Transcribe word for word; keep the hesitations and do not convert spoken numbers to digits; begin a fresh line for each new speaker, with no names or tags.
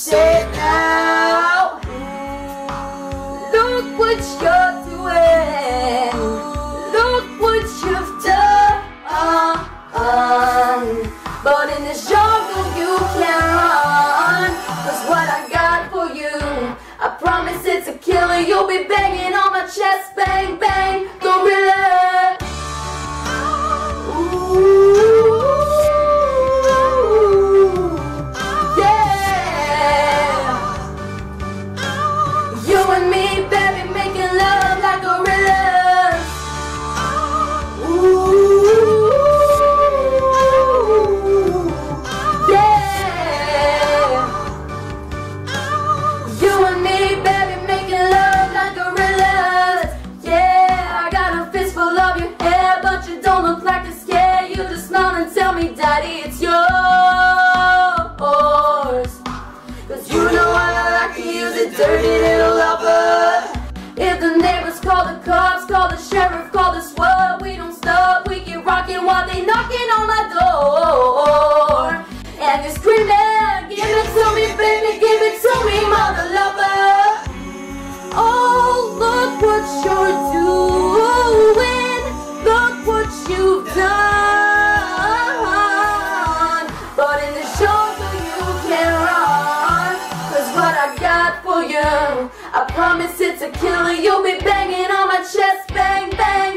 Say it now. Look what you're doing. Look what you've done. But in this jungle you can't run. 'Cause what I got for you, I promise it's a killer. You'll be banging on my chest, bang, bang, gorilla. Ooh, yeah. You and me, baby, making love like gorillas. Ooh. Daddy, it's yours. 'Cause you know I like to use it, dirty little lover. If the neighbors call the cops, call the sheriff, call the SWAT, we don't stop, we keep rocking while they knocking on my door. And you're screaming, give it to me, baby, give it to me, mother lover. Oh, look what you're doing, look what you've done. I promise it's a killer. You'll be banging on my chest, bang, bang.